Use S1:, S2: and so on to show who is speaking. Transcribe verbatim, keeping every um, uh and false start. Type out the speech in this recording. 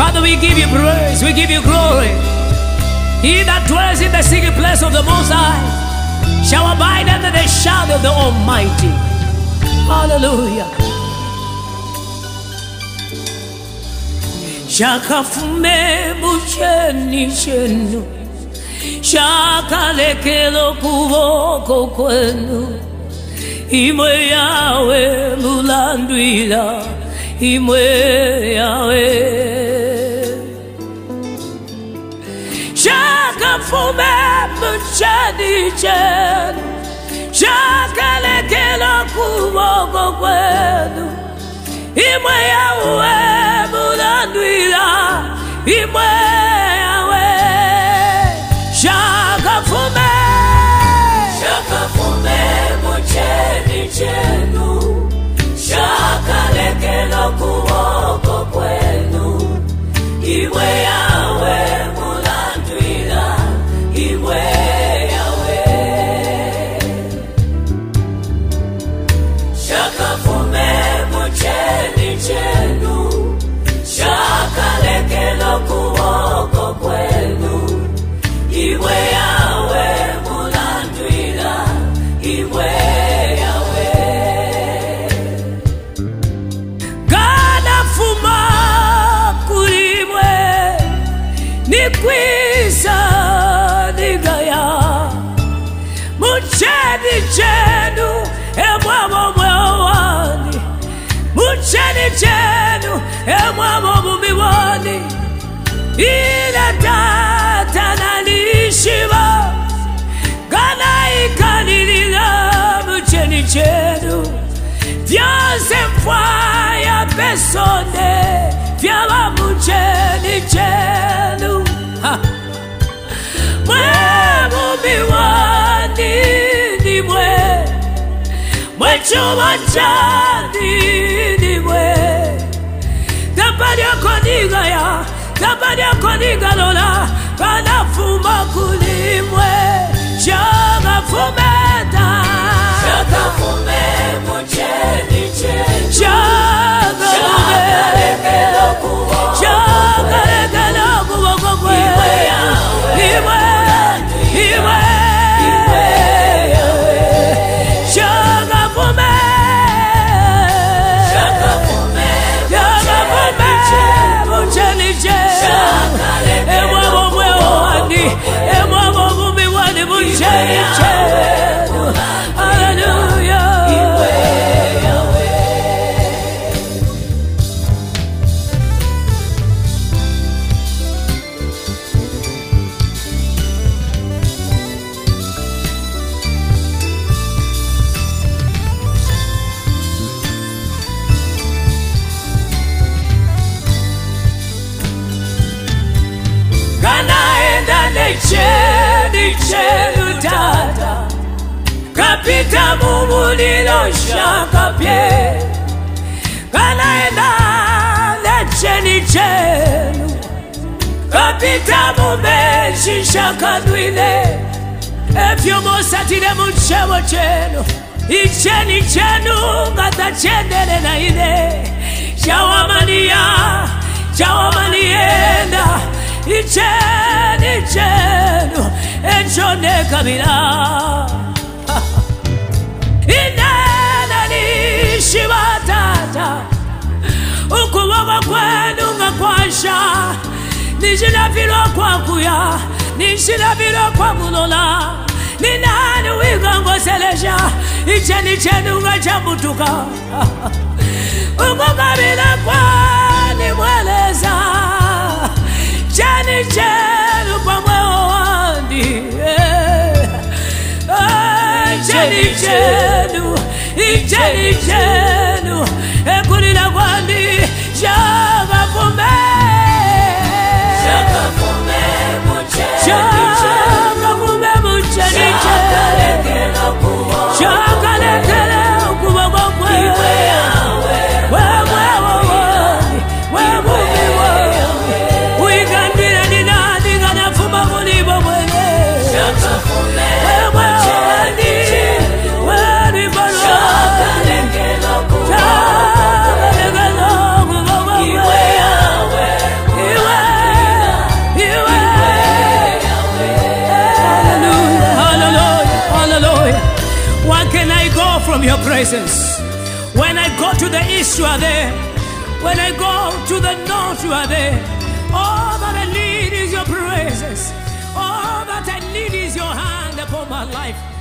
S1: Father, we give you praise, we give you glory. He that dwells in the secret place of the Most High shall abide under the shadow of the Almighty. Hallelujah. Shakafume bucheni chenu, shakalekelo kuboko kwenu. Imwe yawe mulandwila, imwe yawe. Shakafume bucheni chenu, shakalekelo kuboko kwenu. Imwe yawe mulandwila, imwe yawe. Shakafume,
S2: shakafume mucheni chenu, shakalekelo kuboko kwenu. Imwe yawe mulandwila, imwe yawe. Shakafume mucheni chenu, shakalekelo kuboko kwenu. Imwe yawe mulandwila, imwe yawe.
S1: Gana fuma kulimwe, nikwisa nigaya. Mucheni chenu, emwamo mwewani. Mucheni chenu, emwamo mumiwani. Ila tata nalishiba, gana ikanilila. Mucheni chenu, vyose mfaya pesone, vyama mucheni chenu. Mwe mumiwani ni mwe, mwe chuma chani ni mwe. Tapadia konigaya, tapadia konigalola, kana fuma kulimwe. Shakafumeta,
S2: Shakafume mucheni chenu,
S1: shakalekelo
S2: kuboko,
S1: shakalekelo kuboko kwenu.
S2: imwe yawe,
S1: Imwe, imwe,
S2: imwe yawe.
S1: Shakafume,
S2: Shakafume
S1: shakafume mucheni chenu.
S2: shakalekelo
S1: Emwamo mwewani, emwamo mumiwani mucheni chenu. Hallelujah. Kanaenda necheni chenu tata, kapita mumulilo shakapye. Kanaenda necheni chenu, kapita mumeshi shakadwile. Efyo mosatile muchewo chenu, icheni chenu ngata chendele na ine. Shawamania, shawamanienda, icheni chenu, echone kabila. Inena nishibatata, ukuboko kwenu ngakwasha. Nishinafilo kwa kuya, nishinafilo kwa kulola. Ninani wiga ngoselesha, icheni chenu ngachabutuka. Ukukabila kwani mweleza, cheni chenu kwa mweo wandi. Cheni chenu, icheni chenu, ekulila kwandi. Shakafume,
S2: Shakafume mucheni
S1: shakafume mucheni chenu.
S2: shakalekelo kuboko,
S1: Shakalekelo kuboko kwenu.
S2: imwe yawe,
S1: Wewe wawani, wewe wawani. Uigandile ni nani gana fuma kulibo mwene.
S2: Shakafume
S1: Wewe wawani, wewe ni balo.
S2: shakalekelo kuboko,
S1: Shakalekelo kuboko kwenu.
S2: imwe yawe,
S1: Iwe from your presence. When I go to the east, you are there. When I go to the north, you are there. All that I need is your presence. All that I need is your hand upon my life.